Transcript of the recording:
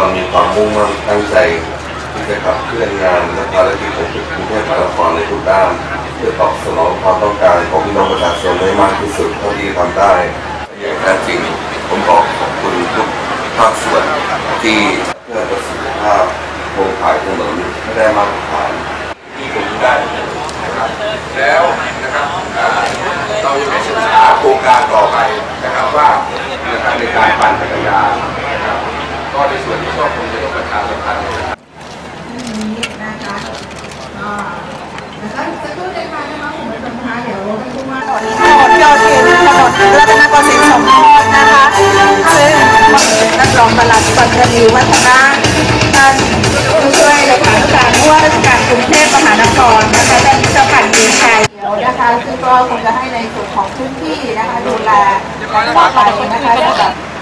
มีความมุ่งมั่นตั้งใจที่จะขับเคลื่อนงานและภารกิจของกรุงเทพมหานครในทุกด้านเพื่อตอบสนองความต้องการของพี่น้องประชาชนได้มากที่สุดเท่าที่ทำได้อย่างแท้จริงผมขอบคุณทุกภาคส่วนที่เพื่อประสิทธิภาพโครงข่ายถนนไม่ได้มาตรฐานที่ผมได้นะครับแล้วนะครับเราจะศึกษาโครงการต่อไปนะครับว่าในการปั่นจักรยานนะครับก็ในส่วนที่ชอบผมจะต้องประชาสัมพันธ์นี้นะคะแล้วสักครู่เดียวกันนะคะผมจะพาเดี๋ยวไปดูว่าถนนโยธินถนนรัตนโกสินทร์สมโภชนะคะซึ่งนักร้องปลัดปัตตานีวัฒนะท่านผู้ช่วยเลขาธิการผู้ว่าราชการกรุงเทพมหานครนะคะท่านเจ้าปั่นดีชัยเดี๋ยวนะคะซึ่งก็คงจะให้ในส่วนของพื้นที่นะคะดูแลต่อไปนะคะ